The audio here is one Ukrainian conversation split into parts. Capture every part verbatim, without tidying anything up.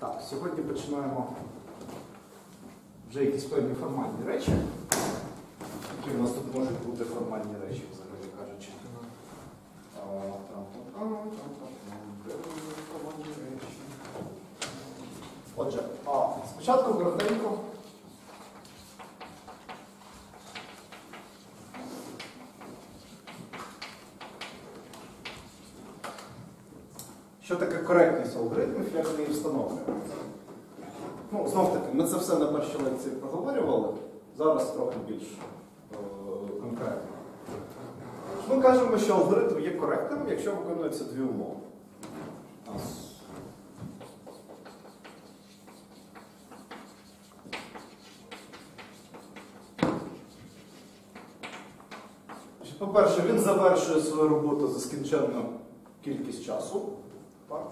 Так, сьогодні починаємо вже якісь певні формальні речі. Які у нас тут можуть бути формальні речі, взагалі кажучи. Отже, а, спочатку коротенько. Що таке коректність алгоритмів, як ми її встановлюємо? Ну, знов таки, ми це все на першій лекції проговорювали, зараз трохи більш е конкретно. Ми кажемо, що алгоритм є коректним, якщо виконуються дві умови. По-перше, він завершує свою роботу за скінченну кількість часу. Так.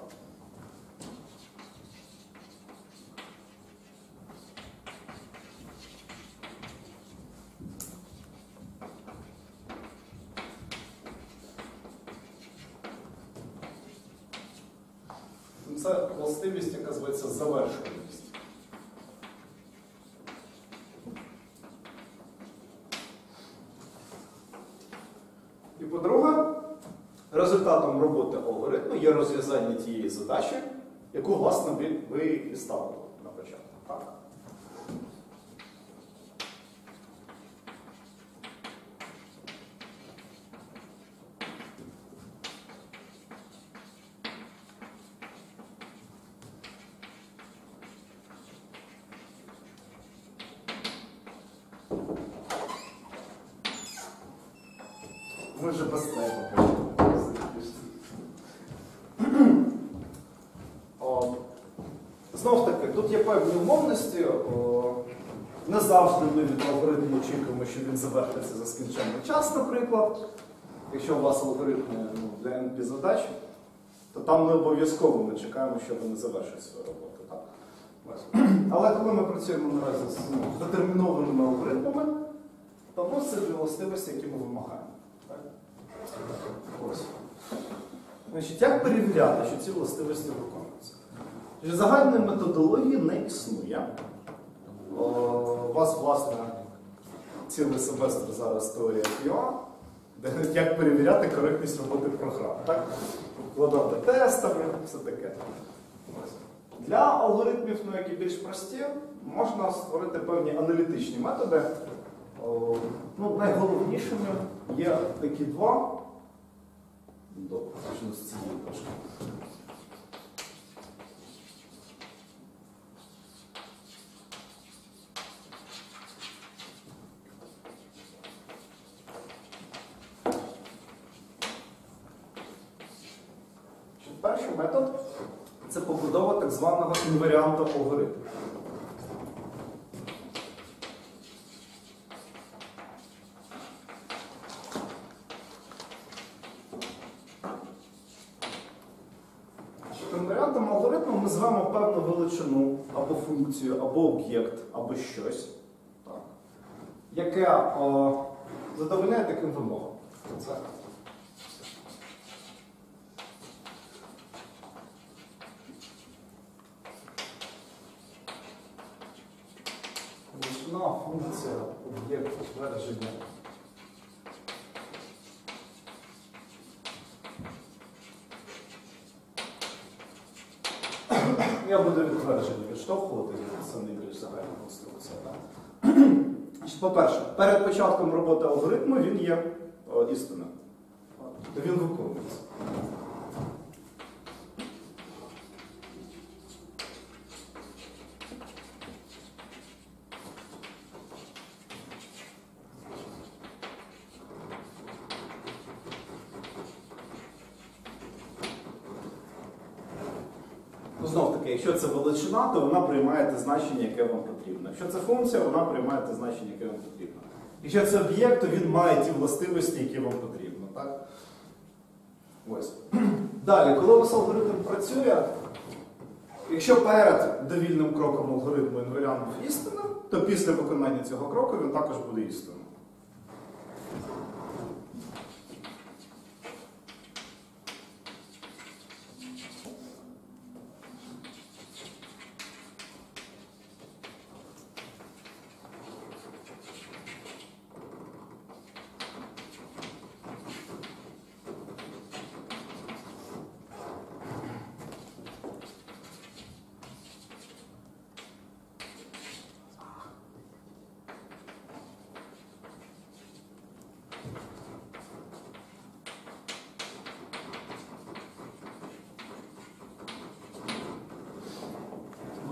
Це властивість, яка зветься завершуваність. І по-друге, результатом роботи алгоритму є розв'язання тієї задачі, яку, власне, ви і ставили на початку. Так. Ми вже без тебе. Знов таки, тут є певні умовності. О, не завжди ми від алгоритму очікуємо, що він завершиться за скінченний час, наприклад. Якщо у вас алгоритм ну, для ен пі задач, то там не обов'язково ми чекаємо, що вони завершать свою роботу. Так? Але коли ми працюємо наразі з ну, детермінованими алгоритмами, то ну, це дві властивості, які ми вимагаємо. Так? Ось. Значить, як перевіряти, що ці властивості виконуються? Загальної методології не існує. О, у вас, власне, цілий семестр зараз теорія пі о, де як перевіряти коректність роботи програм. Так? Вкладати тестами, все таке. Для алгоритмів, ну, які більш прості, можна створити певні аналітичні методи. О, ну, найголовнішими є такі два. Добре, почну з цієї трошки. Перший метод – це побудова так званого інваріанту алгоритму. Інваріантом алгоритму ми звемо певну величину або функцію, або об'єкт, або щось, так, яке о, задовольняє таким вимогам. Це величина, функція, об'єкт, твердження. Я буду від твердження відштовхувати, це найбільш загальна конструкція. По-перше, перед початком роботи алгоритму він є о, істинним. Тобто він виконується. Знов таки, якщо це величина, то вона приймає те значення, яке вам потрібно. Якщо це функція, вона приймає те значення, яке вам потрібно. Якщо це об'єкт, то він має ті властивості, які вам потрібно. Так? Ось. Далі, коли у вас алгоритм працює, якщо перед довільним кроком алгоритму інваріант був істинним, то після виконання цього кроку він також буде істинним.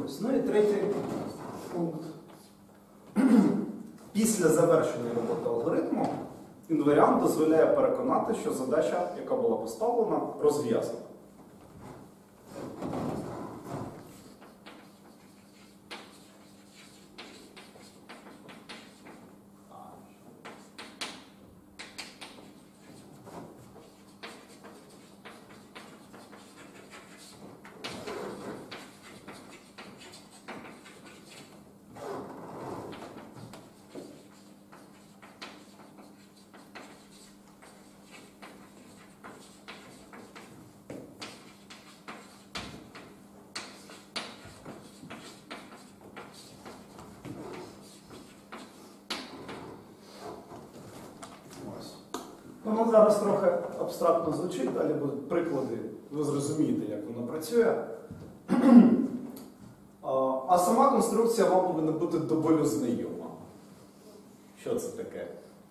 Ось. Ну і третій пункт. Після завершення роботи алгоритму інваріант дозволяє переконати, що задача, яка була поставлена, розв'язана. Воно зараз трохи абстрактно звучить, далі будуть приклади, ви зрозумієте, як воно працює. А сама конструкція вам повинна бути до болю знайома. Що це таке?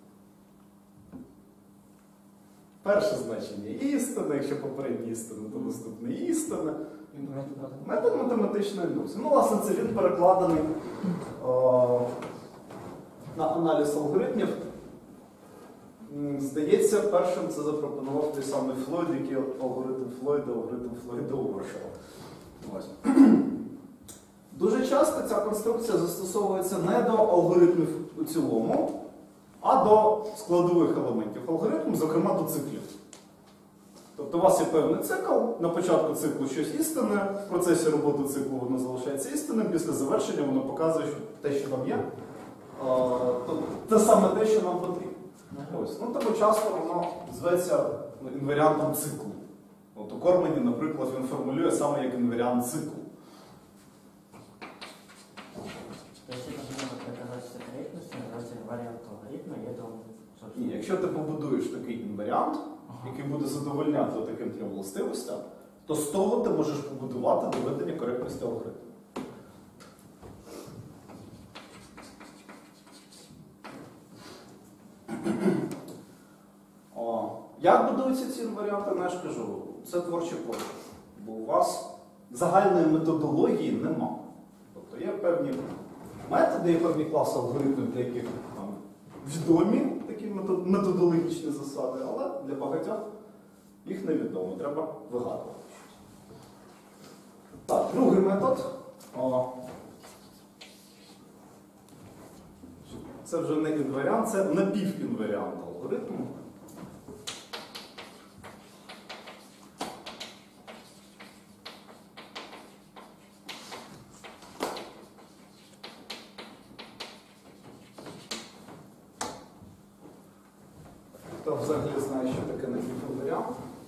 Перше значення істина, якщо попередня істина, то наступне істина. Метод математичної індукції. Ну, власне, це він перекладений о, на аналіз алгоритмів. Здається, першим це запропонував той самий Флойд, який алгоритм Флойда, алгоритм Флойда Воршава. Дуже часто ця конструкція застосовується не до алгоритмів у цілому, а до складових елементів алгоритму, зокрема до циклів. Тобто у вас є певний цикл, на початку циклу щось істинне, в процесі роботи циклу воно залишається істинним, після завершення воно показує, що те, що нам є, те саме те, що нам потрібно. Ось. Ну, тому часто воно зветься інваріантом циклу. От у Кормені, наприклад, він формулює саме як інваріант циклу. Ні, якщо ти побудуєш такий інваріант, який буде задовольняти таким трьом властивостям, то з того ти можеш побудувати доведення коректності алгоритму. Як будуються ці інваріанти, я ж кажу, це творчий пошук. Бо у вас загальної методології нема. Тобто є певні методи, є певні класи алгоритмів, для яких там відомі такі методологічні засади, але для багатьох їх невідомо, треба вигадувати щось. Так, другий метод. О, це вже не інваріант, це напівінваріант алгоритму. Хто взагалі знає, що таке напівінваріант?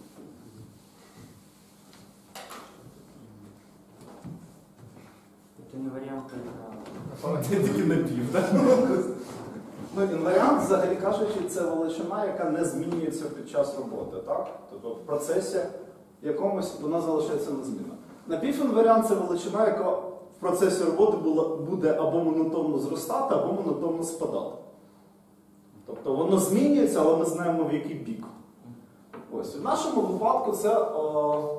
Це не варіант. Це тільки напів, так? Ну, інваріант, взагалі кажучи, це величина, яка не змінюється під час роботи, так? Тобто в процесі якомусь вона залишається незмінна. Напівінваріант – це величина, яка в процесі роботи буде або монотонно зростати, або монотонно спадати. Тобто воно змінюється, але ми знаємо, в який бік. Ось. В нашому випадку це о,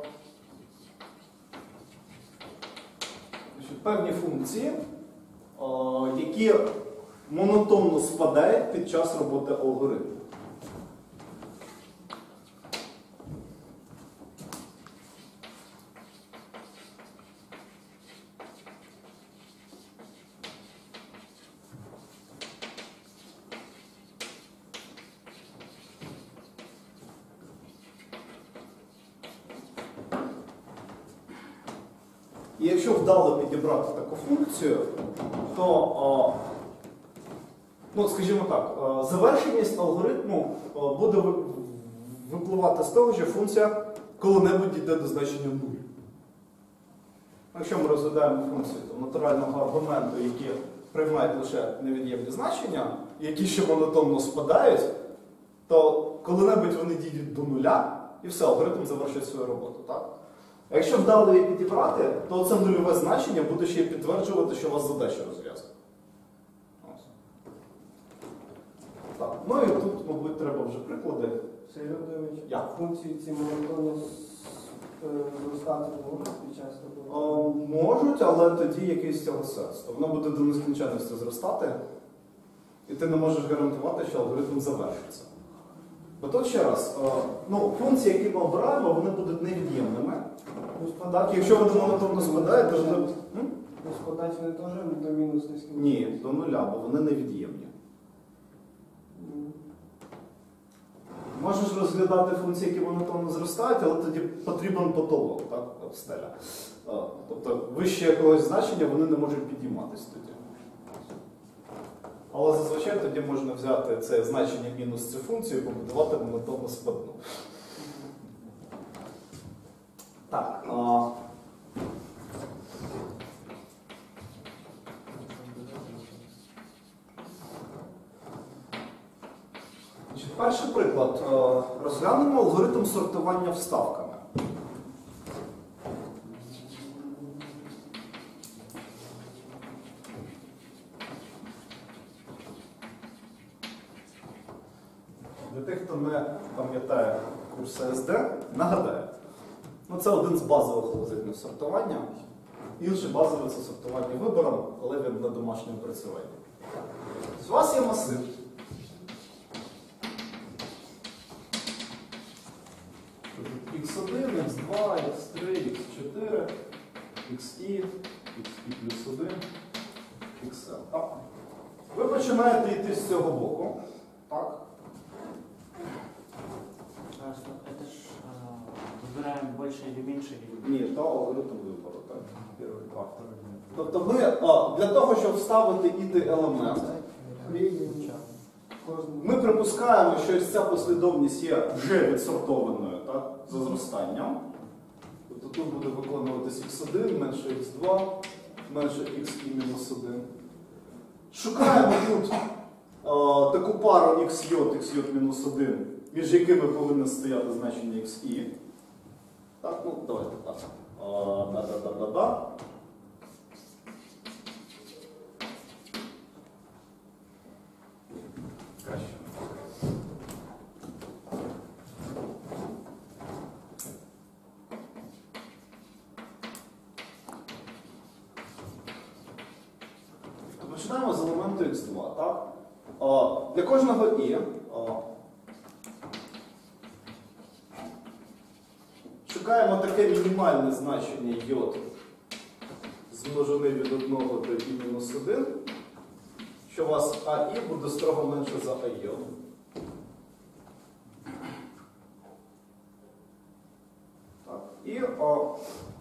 певні функції, о, які монотонно спадають під час роботи алгоритму. І якщо вдало підібрати таку функцію, то, о, ну, скажімо так, о, завершеність алгоритму о, буде випливати з того, що функція коли-небудь йде до значення нуль. Якщо ми розглядаємо функцію то, натурального аргументу, які приймають лише невід'ємні значення, і які ще монотонно спадають, то коли-небудь вони дійдуть до нуля, і все, алгоритм завершить свою роботу. Так? А якщо вдало її підібрати, то це нульове значення буде ще й підтверджувати, що у вас задача розв'язана. Так, ну і тут, мабуть, треба вже приклади. Сергій Володимирович, Я. функції ці монотонно зростати можуть під час роботи? Можуть, сортують, але тоді якийсь з цього сенс. То воно буде до нескінченності зростати, і ти не можеш гарантувати, що алгоритм завершиться. Бо тут ще раз, ну, функції, які ми обираємо, вони будуть невід'ємними. Так, якщо вони монотонно спадають, то вони... Спадати вони теж до мінус нескінченності? Ні, до нуля, бо вони невід'ємні. Можеш розглядати функції, які монотонно зростають, але тоді потрібен потолок, так, стеля. Тобто вище якогось значення вони не можуть підійматися тоді. Але зазвичай тоді можна взяти це значення мінус цю функцію і побудувати монотонно спадну. Так. А... Перший приклад. Розглянемо алгоритм сортування вставками. Для тих, хто не пам'ятає курс ес де, нагадаю. Ну, це один з базових алгоритмів сортування. Інший базовий – це сортування вибором, коли він на домашньому працюванні. У вас є масив. ікс один, ікс два, ікс три, ікс чотири, xi, xi плюс один, xl. Ви починаєте йти з цього боку. Так? Это ж выбираем больше или меньше? Ні, то алгоритм вибору. Так? Тобто ми а, для того, щоб вставити id елемент, ми припускаємо, що ось ця послідовність є вже відсортованою, так, за зростанням. Тобто тут буде виконуватись ікс один, менше ікс два, менше xi мінус один. Шукаємо тут а, таку пару xj, xj мінус один, між якими повинно стояти значення xi. Так, ну, давайте так. Да-да-да-да-да. Краще. Починаємо з елементу ікс два. Так? А, для кожного і а, шукаємо таке мінімальне значення j змножене від одного до і мінус один, що у вас аі буде строго менше за аі. Так. І о,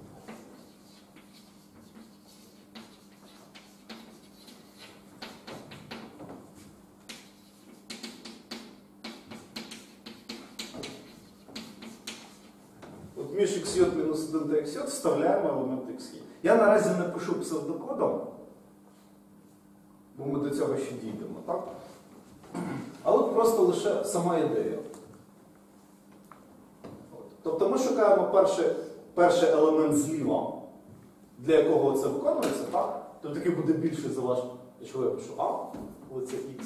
от між xj мінус один та xj вставляємо елемент xi. Я наразі не пишу псевдокодом, бо ми до цього ще дійдемо, так? А от просто лише сама ідея. От. Тобто ми шукаємо перший, перший елемент зліва, для якого це виконується, так? То такий буде більший за ваш, чого я пишу А, коли це Х.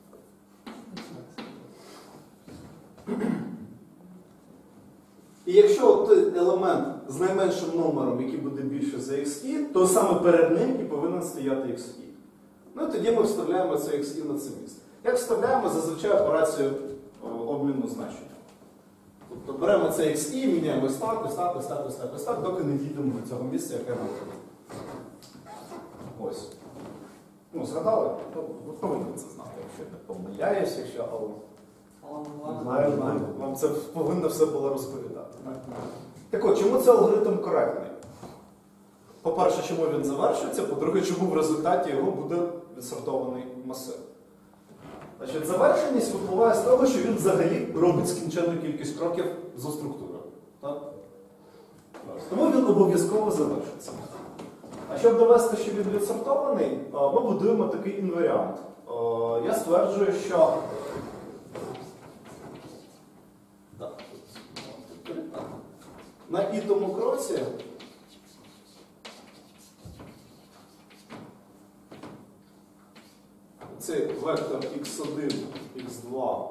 І якщо той елемент з найменшим номером, який буде більше за xi, то саме перед ним і повинен стояти xi. Ну і тоді ми вставляємо це xi на це місце. Як вставляємо, зазвичай операцію обміну значення. Тобто беремо це xi, міняємо ось так, ось так, ось так, ось так, ось так, доки не дійдемо до цього місця, яке нам треба. Ось. Ну, згадали? Ну, ви повинні це знати, якщо я не помиляюсь, якщо... Знаю, знаю. Вам це повинно все було розповідати. Так, так от, чому цей алгоритм коректний? По-перше, чому він завершується, по-друге, чому в результаті його буде відсортований масив. Значить, завершеність випливає з того, що він взагалі робить скінчену кількість кроків за структурою. Так? Тому він обов'язково завершиться. А щоб довести, що він відсортований, ми будуємо такий інваріант. Я стверджую, що на ітому кроці цей вектор ікс один, ікс два,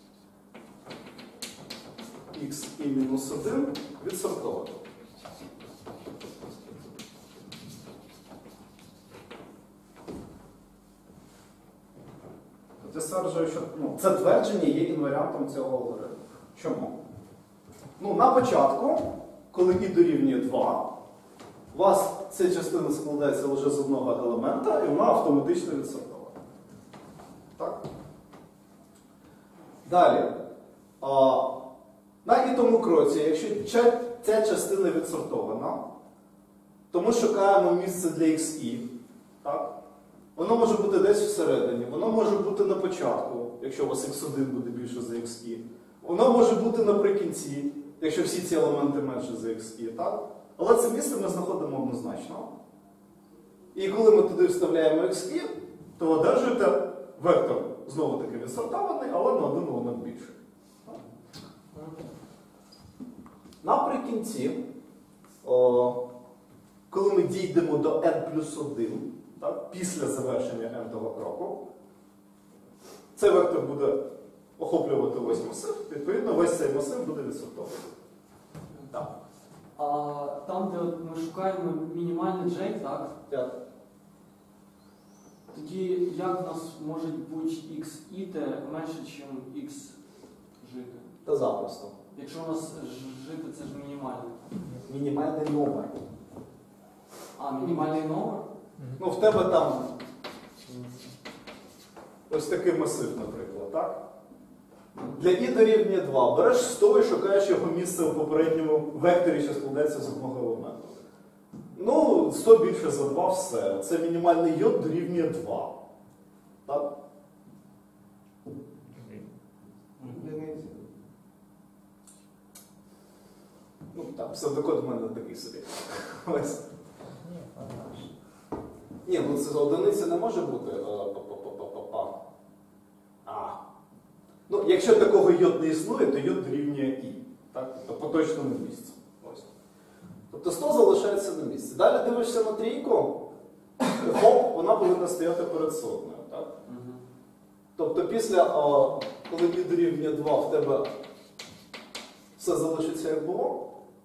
xi мінус один відсортований. стверджую, що ну, це твердження є інваріантом цього алгоритму. Чому? Ну, на початку, коли і дорівнює два, у вас ця частина складається лише з одного елемента, і вона автоматично відсортована. Так? Далі. А, на ітому кроці, якщо ця частина відсортована, то ми шукаємо місце для xi. Так? Воно може бути десь всередині, воно може бути на початку, якщо у вас ікс один буде більше за xi. Воно може бути наприкінці, якщо всі ці елементи менше за xi. Так? Але це місце ми знаходимо однозначно. І коли ми туди вставляємо xi, то одержуєте вектор, знову-таки відсортований, але на один елемент більше. Наприкінці, о, коли ми дійдемо до n плюс один, так, після завершення n-того кроку, цей вектор буде охоплювати весь масив, відповідно, весь цей масив буде відсортований. Так. А там, де от ми шукаємо мінімальний J, так? Так. Тоді як в нас може бути xi менше, ніж x жити? Та запросто. Якщо у нас ж- жити це ж мінімальний. Мінімальний номер. А, мінімальний номер? Ну, в тебе там ось такий масив, наприклад, так? Для і дорівнює два. Береш сто і шукаєш його місце у попередньому векторі, що складається з одного елементу. Ну, сто більше за два, все. Це мінімальний йод дорівнює два. Так? Одиниці. Ну, так, псевдокод в мене такий собі. Ось. Ні, ну це одиниця не може бути. Е, па-па-па-па-па. А. Ну, якщо такого йод не існує, то йод дорівнює і. Так? Тобто по точному місці. Ось. Тобто сто залишається на місці. Далі дивишся на трійку, хоп, вона повинна стояти перед сотнею. Так? Угу. Тобто після, о, коли і дорівнює два, в тебе все залишиться як було.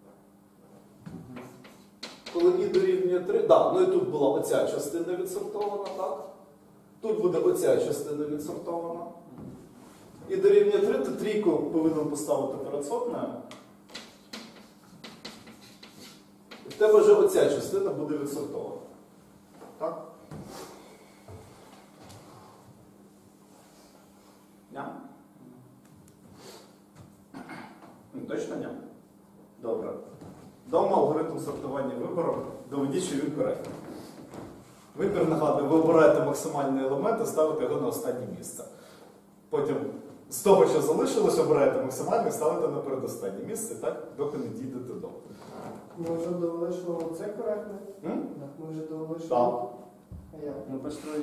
Коли і дорівнює три, да, ну і тут була оця частина відсортована, так? Тут буде оця частина відсортована. І дорівнює три, ти трійку повинен поставити перед сотнею. І в тебе вже оця частина буде відсортована. Так? Ня? Ну, точно ня? Добре. Дома алгоритм сортування вибору. Доведіть, що він коректний. Вибір, нагадую, ви обираєте максимальний елемент і ставите його на останнє місце. Потім з того, що залишилось, обираєте максимальний і ставите на передостаннє місце, так, доки не дійдете до. Ми вже довели, що це коректно. М? Ми вже довели, що... Так. А як? Ми построїли.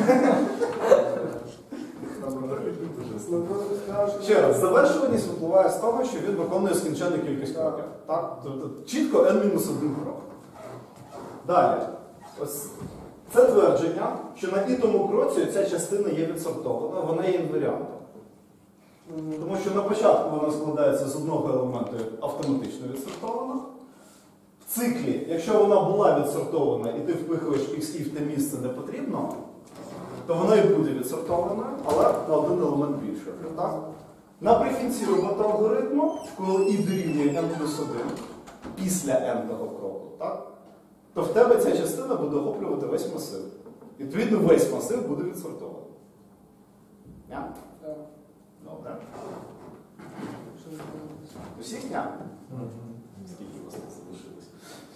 Ми просто сказали, що... Ще раз, завершуваність випливає з того, що він виконує скінчену кількість кроків. Так? Тобто чітко ен мінус один крок. Далі. Ось це твердження, що на ітому кроці ця частина є відсортована, вона є інваріантом. Мгм. Тому що на початку вона складається з одного елементу автоматично відсортована. В циклі, якщо вона була відсортована і ти впихуєш xi в те місце, де потрібно, то вона і буде відсортована, але на один елемент більше. Так? Наприкінці роботи алгоритму, коли і дорівнює n плюс один, після n-того кроку, так? То в тебе ця частина буде охоплювати весь масив. Відповідно, весь масив буде відсортований. Ня? Так. Добре. Що ж це? Усіх ня? Скільки у вас тут залишилось?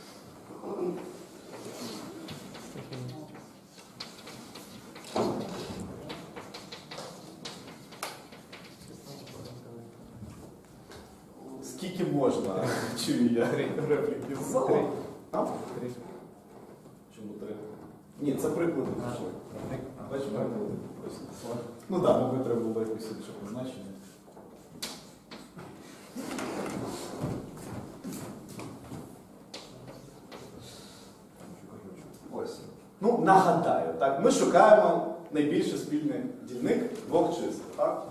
Скільки можна? Чую я репліки з залу. А? Три. Чому три? Ні, це приклади пішли. Бачиш, приклади. Ось. Ну так, мабуть, треба було якось інше позначення. Ось. Ну, нагадаю, так, ми шукаємо найбільший спільний дільник двох чисел, так?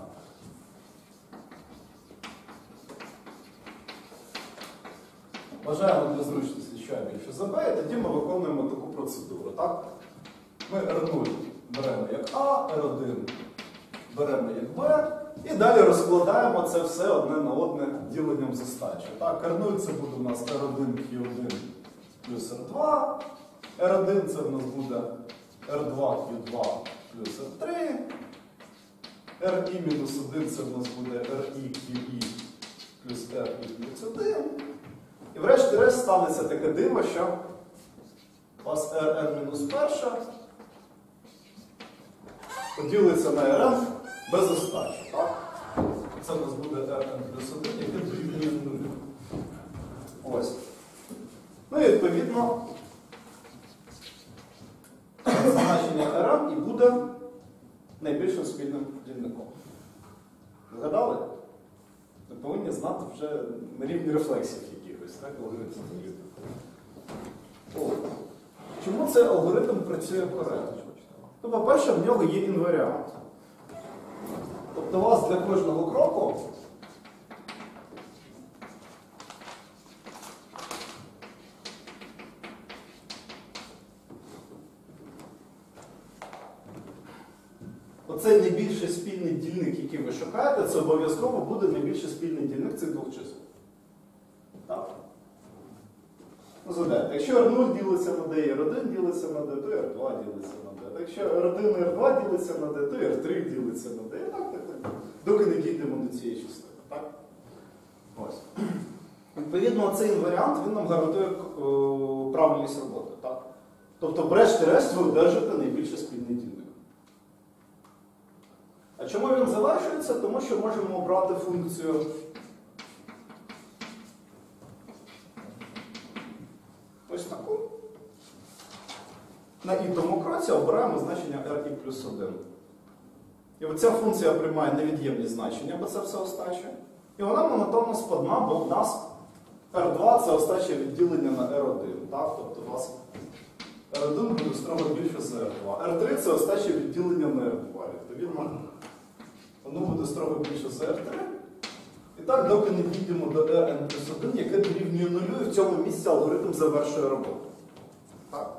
Вважаємо для зручності, що А більше за Б, і тоді ми виконуємо таку процедуру, так? Ми Р нуль беремо як А, Р один беремо як b, і далі розкладаємо це все одне на одне діленням з остачі. Так, ар нуль це буде у нас ар один кью один плюс ар два, ар один це в нас буде ар два кью два плюс ар три, ri мінус один це в нас буде ri qi плюс ri плюс один. І врешті-решт станеться таке диво, що у вас rn мінус перша поділиться на rn без остачі. Так? Це у нас буде rn плюс один, яке дорівнює нулю. Ось. Ну і відповідно значення rn і буде найбільшим спільним дільником. Згадали? Ви повинні знати вже на рівні рефлексів якихось, так, алгоритм. О. Чому цей алгоритм працює коректно? Ну, по-перше, в нього є інваріант. Тобто у вас для кожного кроку оцей найбільший спільний дільник, який ви шукаєте, це обов'язково буде найбільший спільний дільник цих двох чисел. Так? Ну, згадайте, якщо ар нуль ділиться на d і ар один ділиться на d, то і ар два ділиться на d. Якщо ар один і ар два ділиться на d, то і ар три ділиться на d. І так, так, так. Доки не дійдемо до цієї частини. Так? Ось. Відповідно, цей інваріант, він нам гарантує о, правильність роботи. Так? Тобто, врешті-решт, ви одержите найбільший спільний дільник. А чому він завершується? Тому що можемо обрати функцію ось таку. На і-тому кроці обираємо значення ri плюс один. І оця функція приймає невід'ємні значення, бо це все остача. І вона монотонно складна, бо в нас ар два це остаче відділення на ар один. Так? Тобто у вас ар один буде строго більше за ар два. ар три це остаче відділення на ар два. Відповідно, воно буде строго більше за ар три. І так, доки не дійдемо до rn плюс один, яке дорівнює нулю, і в цьому місці алгоритм завершує роботу. Так.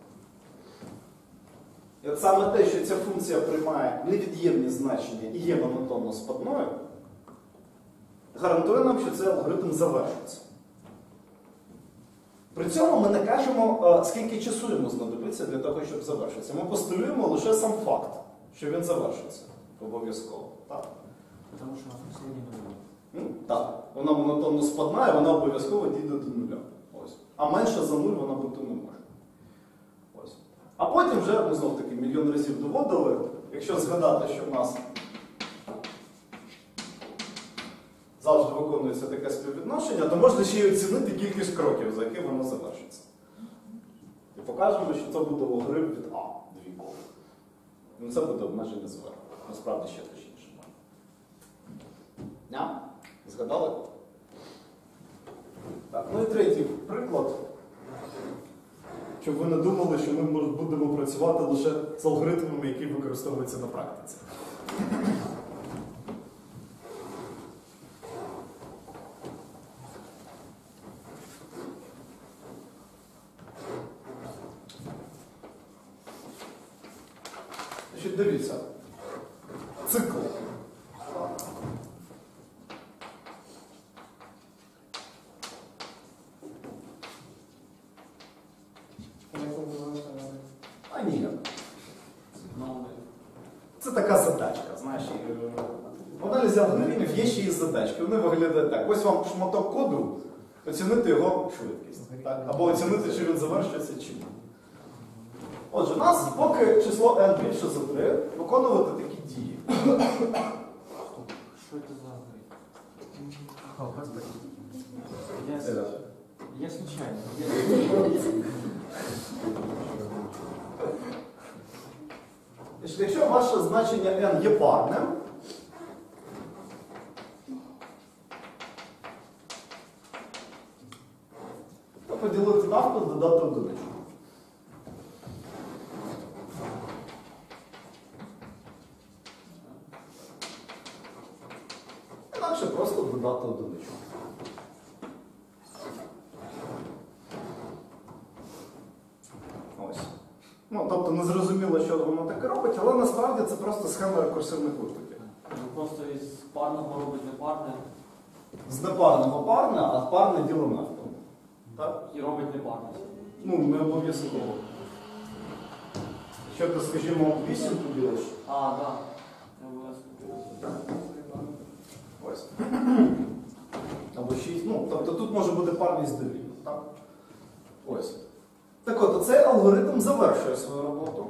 І от саме те, що ця функція приймає невід'ємні значення і є монотонно складною, гарантує нам, що цей алгоритм завершиться. При цьому ми не кажемо, скільки часу йому знадобиться для того, щоб завершитися. Ми постулюємо лише сам факт, що він завершиться. Обов'язково. Так. Тому що на последній нулі. Ну, так. Вона монотонно складна, і вона обов'язково дійде до нуля. Ось. А менше за нуль вона бути не може. Ось. А потім вже, ми знов таки, мільйон разів доводили, якщо згадати, що в нас завжди виконується таке співвідношення, то можна ще й оцінити кількість кроків, за які воно завершиться. І покажемо, що це буде логарифм від А двійковий. Ну, це буде обмеження зверху. Насправді ще точніше. Ня? Згадали? Так, ну і третій приклад. Щоб ви не думали, що ми будемо працювати лише з алгоритмами, які використовуються на практиці. Значить, дивіться. Цикл. А ніяк. Це така задачка, знаєш. В аналізі алгоритмів є ще і задачки. Вони виглядають так. Ось вам шматок коду, оцінити його швидкість. Так? Або оцінити, чи він завершується, чи ні. Отже, у нас, поки число n більше за три, виконувати такі дії. Що це за алгоритм? Я, я случайно. Я... Якщо ваше значення n є парним, то поділити навпіл, додати одиничку. Інакше просто додати одиничку. Ось. Ну, тобто не зрозуміло, що воно таке робить, але насправді це просто схема рекурсивних викликів. просто із парного робить непарне З непарного парне, а парне діло навпіл. Так? і робить непарне. Ну, не обов'язково. Якщо ти, скажімо, вісім поділиш, А, так. Не обов'язково. ось. Або шість. Ну, тобто тут може бути парність довільна. Так? Ось. Так от, оцей алгоритм завершує свою роботу.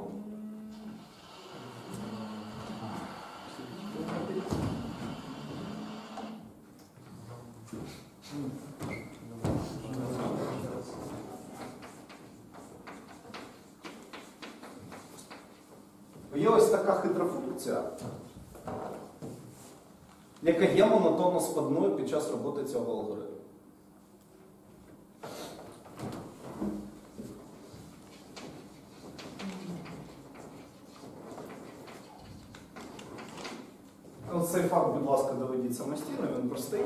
Є ось така хитра функція, яка є монотонно складною під час роботи цього алгоритму. Ось цей факт, будь ласка, доведіть самостійно, він простий.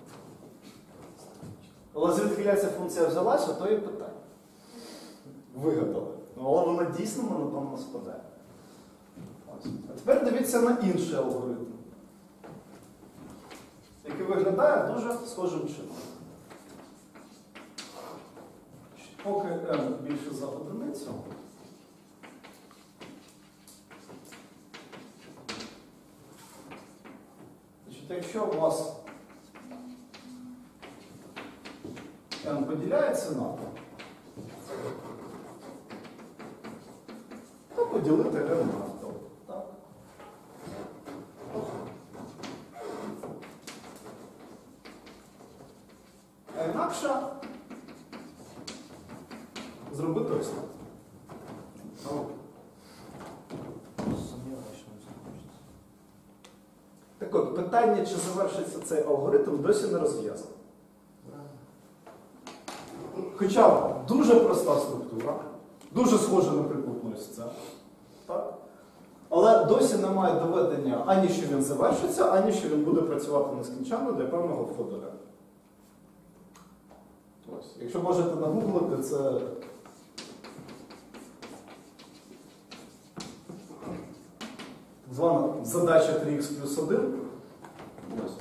Але звідки ця функція взялася, то і питання. Вигадали. Але вона дійсно монотонно складає. А тепер дивіться на інший алгоритм, який виглядає дуже схожим чином. Поки n більше за одиницю, значить, якщо у вас n поділяється на, то поділити n на. А інакше зробити ось так. Так от, питання, чи завершиться цей алгоритм, досі не розв'язано. Хоча дуже проста структура, дуже схожа на прикутну ось це. Так? Але досі немає доведення ані що він завершиться, ані що він буде працювати нескінченно для певного входу n. Ось. Якщо можете нагуглити, це так звана задача три х плюс один. Ось.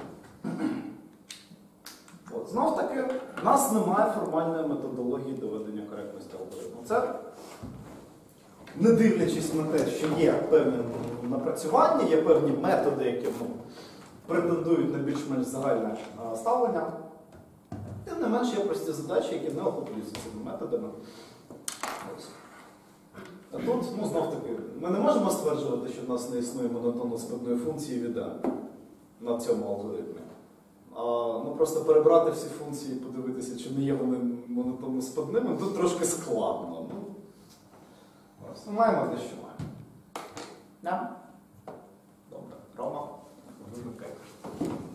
От. Знов таки, в нас немає формальної методології доведення коректності алгоритму. Це, не дивлячись на те, що є певні напрацювання, є певні методи, які ну, претендують на більш-менш загальне а, ставлення. Тим не менш, є прості задачі, які не охоплюються цими методами. Ось. А тут, ну, знов таки, ми не можемо стверджувати, що в нас не існує монотонно складної функції від n на цьому алгоритмі. А, ну, просто перебрати всі функції і подивитися, чи не є вони монотонно складними, тут трошки складно. Ну, ось. Маємо те, що маємо. Да? Добре. Рома, вимикай.